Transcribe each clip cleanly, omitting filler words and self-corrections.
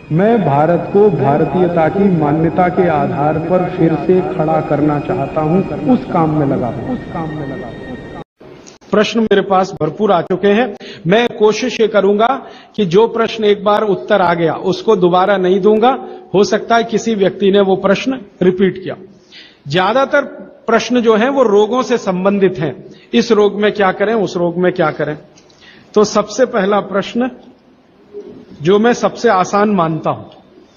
मैं भारत को भारतीयता की मान्यता के आधार पर फिर से खड़ा करना चाहता हूं, उस काम में लगा हूं। प्रश्न मेरे पास भरपूर आ चुके हैं। मैं कोशिश ये करूंगा कि जो प्रश्न एक बार उत्तर आ गया उसको दोबारा नहीं दूंगा। हो सकता है किसी व्यक्ति ने वो प्रश्न रिपीट किया। ज्यादातर प्रश्न जो हैं वो रोगों से संबंधित हैं। इस रोग में क्या करें, उस रोग में क्या करें। तो सबसे पहला प्रश्न जो मैं सबसे आसान मानता हूं,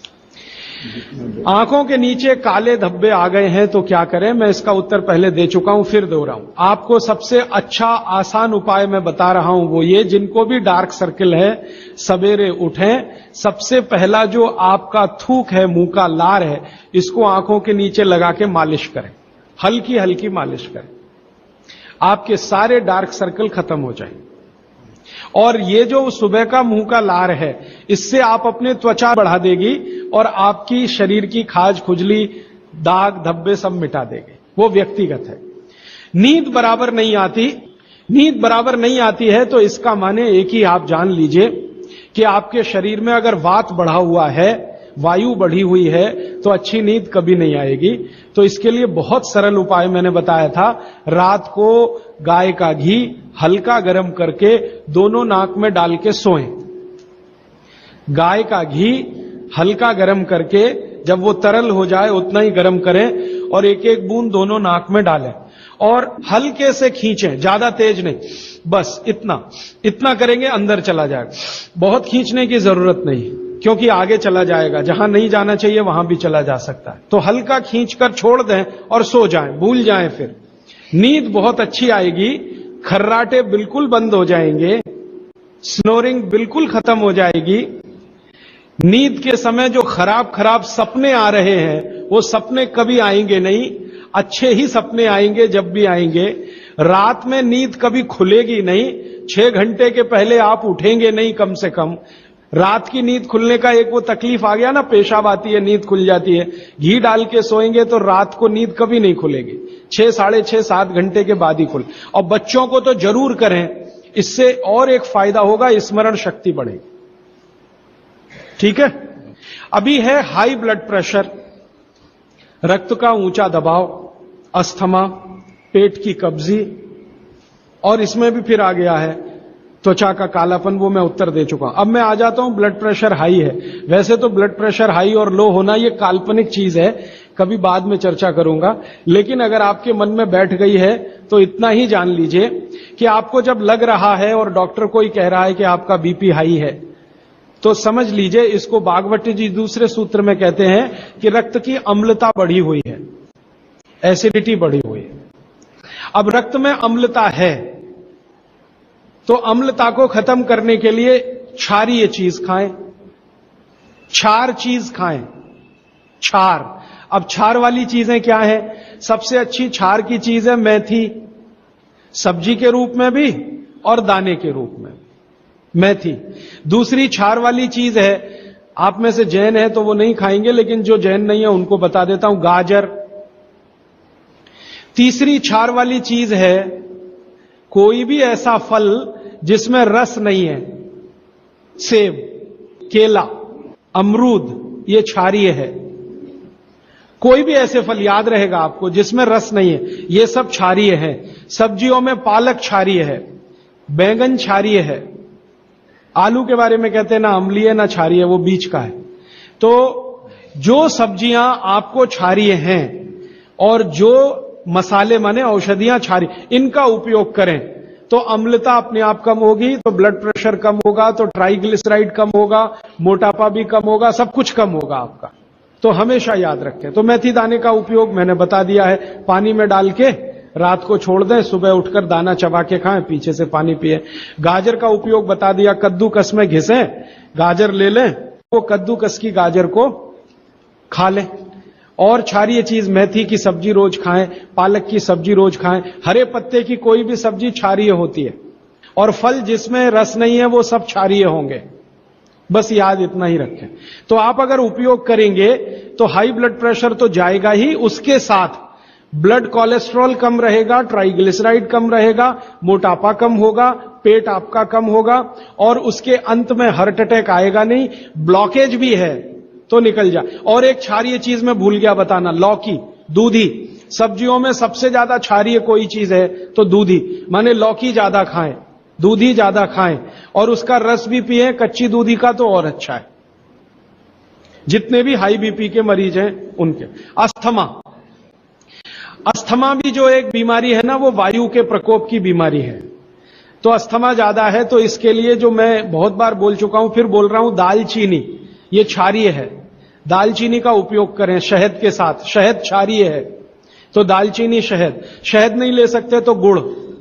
आंखों के नीचे काले धब्बे आ गए हैं तो क्या करें। मैं इसका उत्तर पहले दे चुका हूं, फिर दे रहा हूं। आपको सबसे अच्छा आसान उपाय मैं बता रहा हूं, वो ये, जिनको भी डार्क सर्किल है सवेरे उठें, सबसे पहला जो आपका थूक है, मुंह का लार है, इसको आंखों के नीचे लगा के मालिश करें, हल्की हल्की मालिश करें। आपके सारे डार्क सर्कल खत्म हो जाएंगे। और ये जो सुबह का मुंह का लार है, इससे आप अपने त्वचा बढ़ा देगी और आपकी शरीर की खाज, खुजली, दाग, धब्बे सब मिटा देगी। वो व्यक्तिगत है। नींद बराबर नहीं आती, नींद बराबर नहीं आती है तो इसका माने एक ही आप जान लीजिए कि आपके शरीर में अगर वात बढ़ा हुआ है, वायु बढ़ी हुई है, तो अच्छी नींद कभी नहीं आएगी। तो इसके लिए बहुत सरल उपाय मैंने बताया था। रात को गाय का घी हल्का गर्म करके दोनों नाक में डाल के सोएं। गाय का घी हल्का गर्म करके, जब वो तरल हो जाए उतना ही गर्म करें और एक एक बूंद दोनों नाक में डालें और हल्के से खींचें, ज्यादा तेज नहीं, बस इतना करेंगे, अंदर चला जाएगा। बहुत खींचने की जरूरत नहीं, क्योंकि आगे चला जाएगा, जहां नहीं जाना चाहिए वहां भी चला जा सकता है। तो हल्का खींचकर छोड़ दें और सो जाएं, भूल जाएं। फिर नींद बहुत अच्छी आएगी, खर्राटे बिल्कुल बंद हो जाएंगे, स्नोरिंग बिल्कुल खत्म हो जाएगी। नींद के समय जो खराब सपने आ रहे हैं, वो सपने कभी आएंगे नहीं। अच्छे ही सपने आएंगे जब भी आएंगे। रात में नींद कभी खुलेगी नहीं। 6 घंटे के पहले आप उठेंगे नहीं कम से कम। रात की नींद खुलने का एक वो तकलीफ आ गया ना, पेशाब आती है, नींद खुल जाती है। घी डाल के सोएंगे तो रात को नींद कभी नहीं खुलेगी। 6, साढ़े 6, 7 घंटे के बाद ही खुले। और बच्चों को तो जरूर करें, इससे और एक फायदा होगा, स्मरण शक्ति बढ़ेगी। ठीक है। अभी है हाई ब्लड प्रेशर, रक्त का ऊंचा दबाव, अस्थमा, पेट की कब्जी, और इसमें भी फिर आ गया है त्वचा का कालापन। वो मैं उत्तर दे चुका हूं। अब मैं आ जाता हूं, ब्लड प्रेशर हाई है। वैसे तो ब्लड प्रेशर हाई और लो होना ये काल्पनिक चीज है, कभी बाद में चर्चा करूंगा। लेकिन अगर आपके मन में बैठ गई है तो इतना ही जान लीजिए कि आपको जब लग रहा है और डॉक्टर को ही कह रहा है कि आपका बीपी हाई है, तो समझ लीजिए, इसको बागवती जी दूसरे सूत्र में कहते हैं कि रक्त की अम्लता बढ़ी हुई है, एसिडिटी बढ़ी हुई है। अब रक्त में अम्लता है तो अम्लता को खत्म करने के लिए क्षारीय चीज खाएं, क्षार चीज खाएं, क्षार। अब क्षार वाली चीजें क्या है? सबसे अच्छी क्षार की चीज है मेथी, सब्जी के रूप में भी और दाने के रूप में मेथी। दूसरी क्षार वाली चीज है, आप में से जैन है तो वो नहीं खाएंगे, लेकिन जो जैन नहीं है उनको बता देता हूं, गाजर। तीसरी क्षार वाली चीज है कोई भी ऐसा फल जिसमें रस नहीं है, सेब, केला, अमरूद, ये क्षारीय है। कोई भी ऐसे फल याद रहेगा आपको जिसमें रस नहीं है, ये सब क्षारीय है। सब्जियों में पालक क्षारीय है, बैंगन क्षारीय है। आलू के बारे में कहते हैं ना अम्लीय ना क्षारीय, वो बीच का है। तो जो सब्जियां आपको क्षारीय हैं और जो मसाले माने औषधियां क्षारीय, इनका उपयोग करें तो अम्लता अपने आप कम होगी, तो ब्लड प्रेशर कम होगा, तो ट्राइग्लिसराइड कम होगा, मोटापा भी कम होगा, सब कुछ कम होगा आपका। तो हमेशा याद रखें। तो मेथी दाने का उपयोग मैंने बता दिया है, पानी में डाल के रात को छोड़ दें, सुबह उठकर दाना चबा के खाएं, पीछे से पानी पिए। गाजर का उपयोग बता दिया, कद्दूकस में घिसें, गाजर ले लें, वो कद्दूकस की गाजर को खा लें। और क्षारीय चीज मेथी की सब्जी रोज खाएं, पालक की सब्जी रोज खाएं। हरे पत्ते की कोई भी सब्जी क्षारीय होती है, और फल जिसमें रस नहीं है वो सब क्षारीय होंगे। बस याद इतना ही रखें। तो आप अगर उपयोग करेंगे तो हाई ब्लड प्रेशर तो जाएगा ही, उसके साथ ब्लड कोलेस्ट्रॉल कम रहेगा, ट्राइग्लिसराइड कम रहेगा, मोटापा कम होगा, पेट आपका कम होगा और उसके अंत में हार्ट अटैक आएगा नहीं। ब्लॉकेज भी है तो निकल जाए। और एक क्षारीय चीज मैं भूल गया बताना, लौकी, दूधी। सब्जियों में सबसे ज्यादा क्षारीय कोई चीज है तो दूधी, माने लौकी ज्यादा खाएं, दूधी ज्यादा खाएं और उसका रस भी पिए, कच्ची दूधी का तो और अच्छा है। जितने भी हाई बीपी के मरीज हैं उनके। अस्थमा भी जो एक बीमारी है ना, वो वायु के प्रकोप की बीमारी है। तो अस्थमा ज्यादा है तो इसके लिए जो मैं बहुत बार बोल चुका हूं, फिर बोल रहा हूं, दालचीनी, ये क्षारीय है, दालचीनी का उपयोग करें शहद के साथ। शहद क्षारीय है तो दालचीनी, शहद नहीं ले सकते तो गुड़।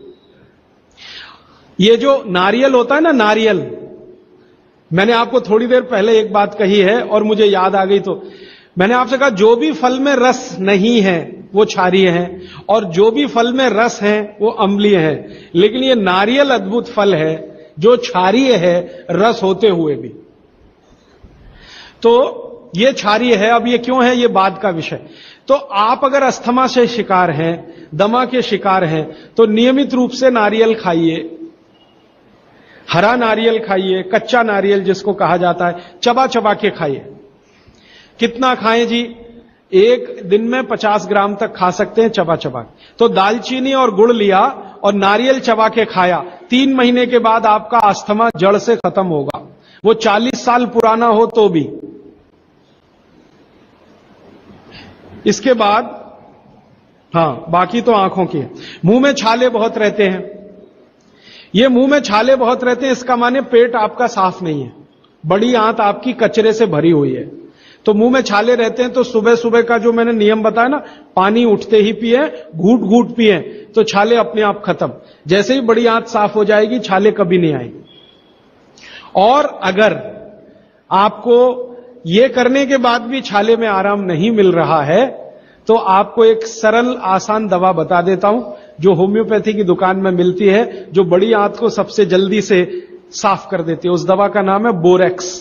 ये जो नारियल होता है ना, नारियल, मैंने आपको थोड़ी देर पहले एक बात कही है और मुझे याद आ गई, तो मैंने आपसे कहा जो भी फल में रस नहीं है वो क्षारीय है और जो भी फल में रस है वो अम्लीय है। लेकिन ये नारियल अद्भुत फल है जो क्षारीय है रस होते हुए भी। तो ये क्षारीय है। अब ये क्यों है, ये बाद का विषय। तो आप अगर अस्थमा से शिकार हैं, दमा के शिकार हैं, तो नियमित रूप से नारियल खाइए, हरा नारियल खाइए, कच्चा नारियल जिसको कहा जाता है, चबा चबा के खाइए। कितना खाएं जी? एक दिन में 50 ग्राम तक खा सकते हैं चबा चबा। तो दालचीनी और गुड़ लिया और नारियल चबा के खाया, 3 महीने के बाद आपका अस्थमा जड़ से खत्म होगा, वो 40 साल पुराना हो तो भी। इसके बाद हां, बाकी तो आंखों की है। मुंह में छाले बहुत रहते हैं। ये मुंह में छाले बहुत रहते हैं, इसका माने पेट आपका साफ नहीं है, बड़ी आंत आपकी कचरे से भरी हुई है। तो मुंह में छाले रहते हैं तो सुबह सुबह का जो मैंने नियम बताया ना, पानी उठते ही पिए, घूट घूट पिए, तो छाले अपने आप खत्म। जैसे ही बड़ी आंत साफ हो जाएगी, छाले कभी नहीं आएंगे। और अगर आपको ये करने के बाद भी छाले में आराम नहीं मिल रहा है, तो आपको एक सरल आसान दवा बता देता हूं जो होम्योपैथी की दुकान में मिलती है, जो बड़ी आंत को सबसे जल्दी से साफ कर देती है। उस दवा का नाम है बोरेक्स।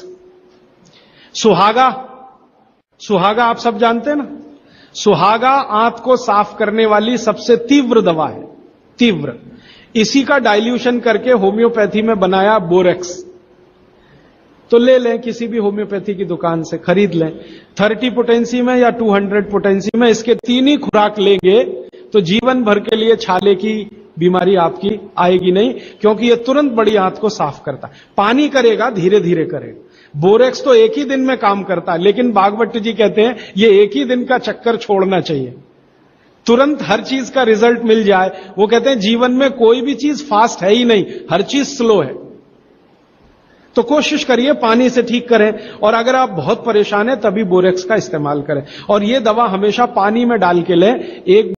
सुहागा आप सब जानते हैं ना, सुहागा आंत को साफ करने वाली सबसे तीव्र दवा है, तीव्र। इसी का डाइल्यूशन करके होम्योपैथी में बनाया बोरेक्स। तो ले लें, किसी भी होम्योपैथी की दुकान से खरीद लें, 30 पोटेंसी में या 200 पोटेंसी में। इसके 3 ही खुराक लेंगे तो जीवन भर के लिए छाले की बीमारी आपकी आएगी नहीं, क्योंकि यह तुरंत बड़ी आंत को साफ करता है। पानी करेगा, धीरे धीरे करेगा। बोरेक्स तो एक ही दिन में काम करता है, लेकिन भागवत जी कहते हैं ये एक ही दिन का चक्कर छोड़ना चाहिए, तुरंत हर चीज का रिजल्ट मिल जाए। वो कहते हैं जीवन में कोई भी चीज फास्ट है ही नहीं, हर चीज स्लो है। तो कोशिश करिए पानी से ठीक करें, और अगर आप बहुत परेशान हैं तभी बोरेक्स का इस्तेमाल करें। और ये दवा हमेशा पानी में डाल के लें। एक